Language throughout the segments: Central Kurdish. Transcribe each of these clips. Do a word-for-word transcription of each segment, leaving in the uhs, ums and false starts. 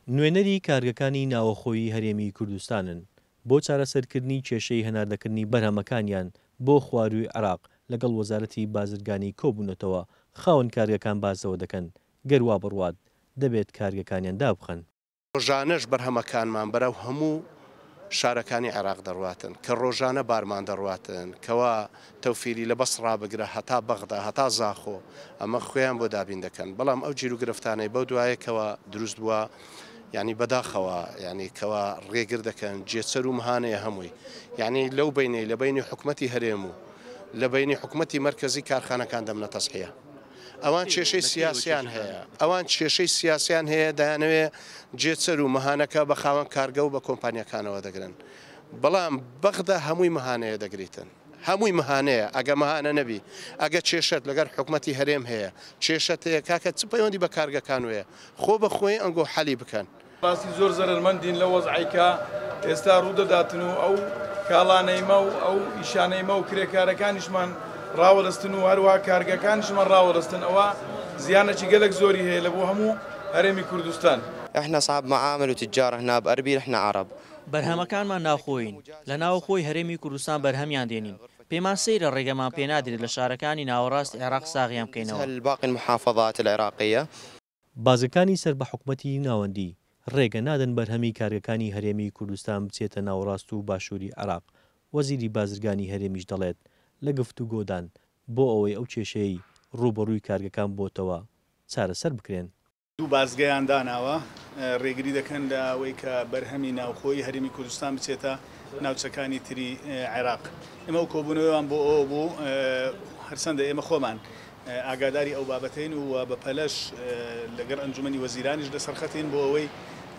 نوێنەری کارگەکانی ناوەخۆیی هەرێمی کوردستانن بۆ چارەسەرکردنی کێشەی هەناردەکردنی بەرهەمەکانیان بۆ خواروی عێراق لەگەڵ وەزارەتی بازرگانی کۆبوونەتەوە خاوەن کارگەکان بازەوە دەکەن گەروا بڕوات دەبێت کارگەکانیان دابخەن. ڕۆژانەش بەرهەمەکانمان بەرەو هەموو شارەکانی عێراق دەڕواتن کە ڕۆژانە بارمان دەڕواتن کەوا تەوفیری لە بەسڕا بگرە هەتا بەغدا هەتا زاخۆ ئەمە خۆیان بۆ دابین دەکەن بەڵام ئەو گیر و گرفتانەی بەو دوایەکەوە دروست بووە ینی بەداخەوە ینی کەوا ڕێگر دەکەن جێچەر و مهانەیە هەمووی ینی لەو بینەی لە بینی حکومەتی هەرێم و لە بینی حکومەتی مرکزی کارخانەکان دەمنە تەسحیە ئەوان کێشەی سیاسیان هەیە ئەوان کێشەی سیاسیان هەیە دەیانەوێ جێچەر و مەهانەکە بە خاوەن کارگە و بە کۆمپانیەکانەوە دەگرن بەڵام بەغدا هەمووی مەهانەیە دەگریتن هەمووی مەهانەیە ئەگە مەهانە نەبی ئەگە کێشت لەگەر حکومەتی هەرێم هەیە کێشت هەیە کاکە چ پەیوەندی بە کارگەکان وەیە خۆ بە خۆی ئەنگۆ حەلی بکەن. ڕاستی زۆر زەرمەندین لە وەزعیکە ئێستا ڕوودەداتن و ئەو کاڵانەیمە و ئەو ئیشانەیمە و کرێکارەکانیشمان ڕاوەرستن و هەروە کارگەکانیشمان ڕاوەرستن ئەوە زیانێکی گەلێک زۆری هەیە لە بۆ هەموو هەرێمی کوردستان. احنا صعب معامل وتجار هنا بأربيل احنا عرب. بەرهەمەکانمان ناوخۆین لە ناوخۆی هەرێمی کوردستان بەرهەمیان دێنین پێمان سەیرە ڕێگەمان پێنادرێت لە شارەکانی ناوەڕاست عێراق ساغیان بکەینەوە. باقی المحافظات العراقية بازرگانی سەر بە حکومەتی ناوەندی ڕێگە نادەن بەرهەمی کارگەکانی هەرێمی کوردستان بچێتە ناوەڕاست و باشووری عێراق. وەزیری بازرگانی هەرێمیش دەڵێت لە گفتوگۆدان بۆ ئەوەی ئەو کێشەی ڕوبەڕووی کارگەکان بۆتەوە چارەسەر بکرێن. دوو بازگەیان داناوە ڕێگری دەکەن لە ئەوەی کە بەرهەمی ناوخۆی هەرێمی کوردستان بچێتە ناوچەکانی تری عێراق. ئێمە و کۆبوونەوەیان بۆ ئەوە بوو هەرچەندە ئێمە خۆمان ئاگاداری ئەو بابەتین و بە پەلەش لەگەر ئەنجومەنی وەزیرانیش لە سەرخەتین بۆ ئەوەی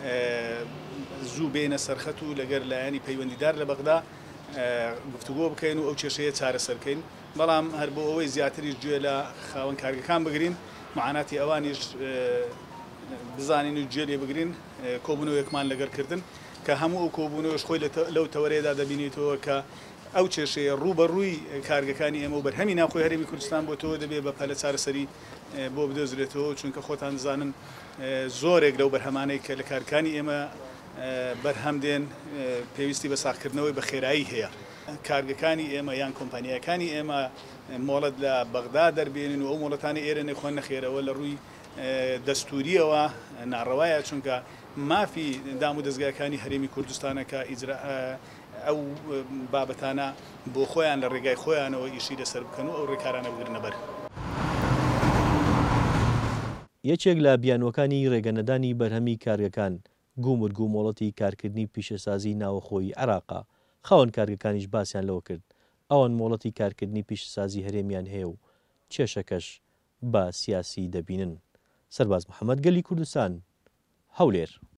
زوو بێنە سەرخەت و لەگەر لایەنی پەیوەندیدار لە بەغدا گفتوگۆ بکەین و ئەو کێشەیە چارەسەرکەین بەڵام هەر بۆ ئەوەی زیاتریش گوێ لە خاوەن کارگەکان بگرین معاناتی ئەوانیش بزانین و گوێ لێ بگرین کۆبوونەوەیەکمان لەگەرکردن کە هەموو ئەو کۆبوونەوەش خۆی لەو تەوەرەیەدا دەبینێتەوە کە ئەو کێشەیە ڕوبەڕووی کارگەکانی ئێمە و بەرهەمی ناوخۆی هەرێمی کوردستان بۆ تۆ دەبێت بە پەلە چارەسەری بۆ بدۆزرێتەوە چونکە خۆتان دەزانن زۆرێک لەو بەرهەمانەی کە لە کارەکانی ئێمە بەرهەم دێن پێویستی بە ساختکردنەوەی بە خێرایی هەیە. کارگەکانی ئێمە یان کۆمپانیەکانی ئێمە مۆڵەت لە بەغدا دەربێنن و ئەو مۆڵەتانی ئێرە نەخۆن نەخێرەوە لە ڕووی دەستوریەوە ناڕەوایە چونکە مافی دام و دەستگاکانی هەرێمی کوردستانەکە ئیجرا ئەو بابەتانە بۆ خۆیان لە ڕێگای خۆیانەوە ئیشی لەسەر بکەن و ئەو ڕێکارانە بگرنە بەر. یەکێک لە بیانوەکانی ڕێگەنەدانی بەرهەمی کارگەکان گومرگ و مۆڵەتی کارکردنی پیشەسازی ناوەخۆی عێراقا خاوەن کارگەکانیش باسییان لەوە کرد ئەوان مۆڵەتی کارکردنی پیشەسازی هەرێمیان هەیە و کێشەکەش بە سیاسی دەبینن. سەرباز محەممەد گەلی کوردستان هەولێر.